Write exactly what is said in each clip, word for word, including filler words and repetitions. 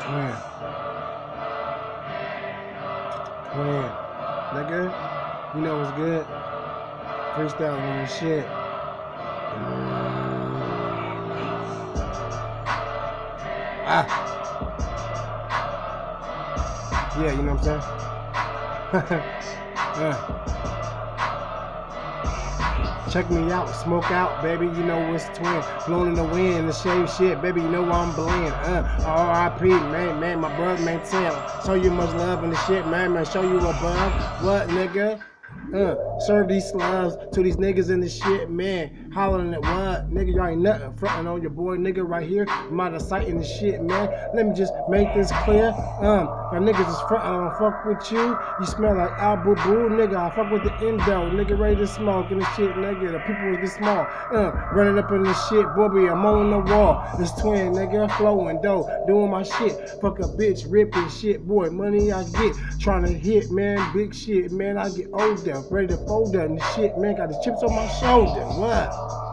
Twin. Twin. Nigga, you know what's good? Freestyle on this shit. Ah. Yeah, you know what I'm saying? uh. Check me out, smoke out, baby, you know what's twin. Blown in the wind, the shave shit, baby, you know I'm blend. Uh, R I P, man, man, my brother, man, tell. Show you much love in the shit, man, man, show you above. What, nigga? Uh, serve these slugs to these niggas in the shit, man. Hollering at what? Nigga, y'all ain't nothing. Frontin' on your boy, nigga, right here. I'm out of sight in the shit, man. Let me just make this clear. Um, y'all niggas is frontin', I don't fuck with you. You smell like Al Boo Boo, nigga. I fuck with the endo, nigga, ready to smoke in the shit, nigga. The people is get small. Uh, running up in the shit, Bobby, I'm on the wall. This twin, nigga, flowing dough, doing my shit. Fuck a bitch, ripping shit, boy. Money I get, trying to hit, man. Big shit, man. I get older. Ready to fold that and shit, man. Got the chips on my shoulder. What?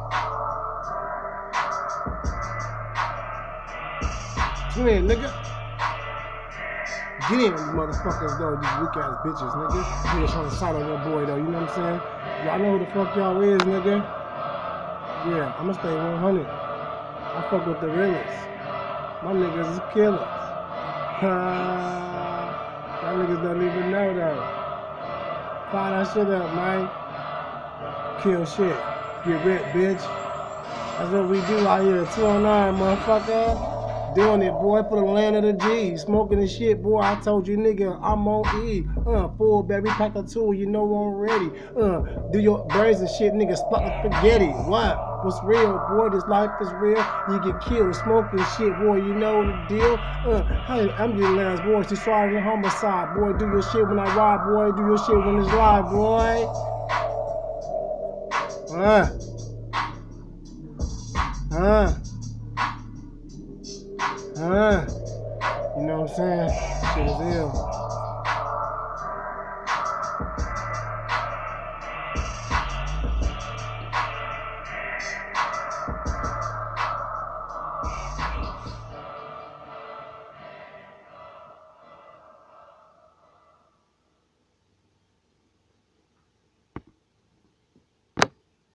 Twin, nigga. Get in, these motherfuckers, though. These weak ass bitches, nigga. Nigga trying to sight on your boy, though. You know what I'm saying? Y'all know who the fuck y'all is, nigga. Yeah, I'ma stay one hundred. I fuck with the realest. My niggas is killers. Y'all niggas don't even know, though. Fire that shit up, man. Kill shit. Get ripped, bitch. That's what we do out here. two oh nine, motherfucker. Doing it, boy, for the land of the G. Smoking the shit, boy. I told you, nigga, I'm on E. Uh, full, baby. Pack the tool. You know I'm ready. Uh, do your brains and shit, nigga. Spot the spaghetti. What? What's real, boy? This life is real. You get killed. Smoking shit, boy. You know the deal. Uh, hey, I'm your last boy. She's trying to homicide, boy. Do your shit when I ride, boy. Do your shit when it's live, boy. Uh. Uh. Uh. You know what I'm saying? Shit is ill.